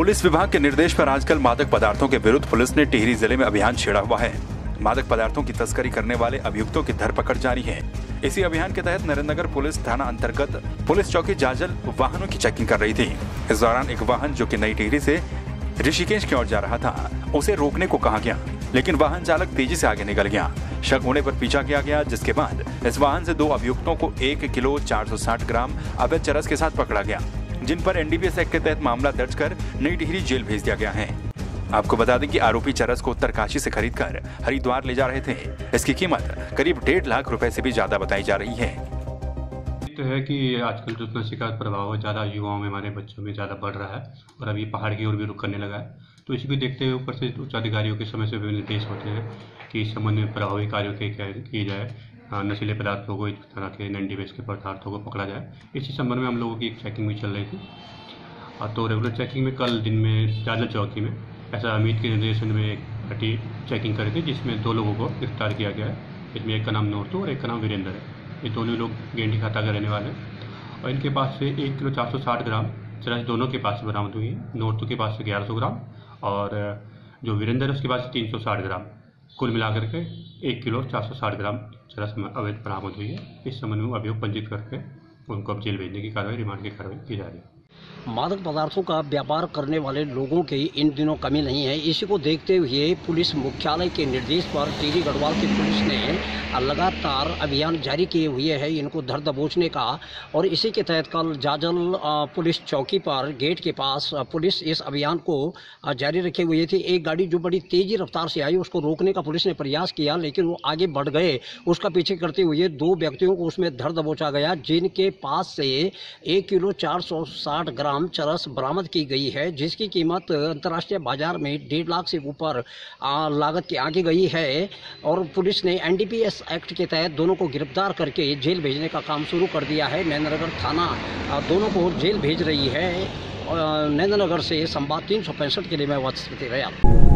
Police विभाग के निर्देश पर आजकल मादक पदार्थों के विरुद्ध पुलिस ने टिहरी जिले में अभियान छेड़ा हुआ है। मादक पदार्थों की तस्करी करने वाले अभियुक्तों की धरपकड़ जारी है। इसी अभियान के तहत नरेंद्रनगर पुलिस थाना अंतर्गत पुलिस चौकी जाजल वाहनों की चेकिंग कर रही थी। इस दौरान एक वाहन जो कि नई टिहरी से ऋषिकेश की ओर जा रहा था, उसे रोकने को कहा गया, लेकिन वाहन चालक तेजी से आगे निकल गया। शक होने पर पीछा किया गया, जिसके बाद इस वाहन से 2 अभियुक्तों को 1 किलो 460 ग्राम अवैध चरस के साथ पकड़ा गया, जिन पर एनडीपीएस एक्ट के तहत मामला दर्ज कर नई टिहरी जेल भेज दिया गया है। आपको बता दें कि आरोपी चरस को उत्तरकाशी से खरीदकर हरिद्वार ले जा रहे थे। इसकी कीमत करीब 1.5 लाख रुपए से भी ज्यादा बताई जा रही है। तो है कि आजकल जो नशे का प्रभाव ज़्यादा युवाओं में, हमारे बच्चों में ज़्यादा बढ़ रहा है और अभी पहाड़ की ओर भी रुख करने लगा है। तो इसी को देखते हुए ऊपर से उच्च अधिकारियों के समय से विभिन्न निर्देश होते हैं कि इस संबंध में प्रभावी कार्यों किए जाए, नशीले पदार्थों को, इस तरह के एनडीपीएस के पदार्थों को पकड़ा जाए। इसी संबंध में हम लोगों की एक चेकिंग भी चल रही थी। तो रेगुलर चेकिंग में कल दिन में जाजल चौकी में ऐसा अमित के निर्देशन में एक पार्टी चेकिंग करी थी, जिसमें 2 लोगों को गिरफ्तार किया गया है। इसमें एक का नाम नोरतू और एक का नाम वीरेंद्र है। ये दोनों लोग गेंडी खाता के रहने वाले हैं और इनके पास से 1 किलो 460 ग्राम चरस दोनों के पास से बरामद हुई है। नोरतू के पास से 1100 ग्राम और जो वीरेंद्र है उसके पास से 360 ग्राम, कुल मिलाकर के 1 किलो 460 ग्राम चरस अवैध बरामद हुई है। इस संबंध में अभियोग पंजीकृत करके उनको अब जेल भेजने की कार्रवाई, रिमांड की कार्रवाई की जा रही है। मादक पदार्थों का व्यापार करने वाले लोगों की इन दिनों कमी नहीं है। इसी को देखते हुए पुलिस मुख्यालय के निर्देश पर टिहरी गढ़वाल की पुलिस ने लगातार अभियान जारी किए हुए है इनको धर दबोचने का। और इसी के तहत कल जाजल पुलिस चौकी पर गेट के पास पुलिस इस अभियान को जारी रखे हुए थी। एक गाड़ी जो बड़ी तेजी रफ्तार से आई, उसको रोकने का पुलिस ने प्रयास किया, लेकिन वो आगे बढ़ गए। उसका पीछे करते हुए 2 व्यक्तियों को उसमें धर दबोचा गया, जिनके पास से 1 किलो 460 ग्राम चरस बरामद की गई है, जिसकी कीमत अंतर्राष्ट्रीय बाजार में 1.5 लाख से ऊपर लागत के आगे गई है। और पुलिस ने एनडीपीएस एक्ट के तहत दोनों को गिरफ्तार करके जेल भेजने का काम शुरू कर दिया है। नरेंद्रनगर थाना दोनों को जेल भेज रही है। नरेंद्रनगर से संवाद 365 के लिए मैं वत्स रहा।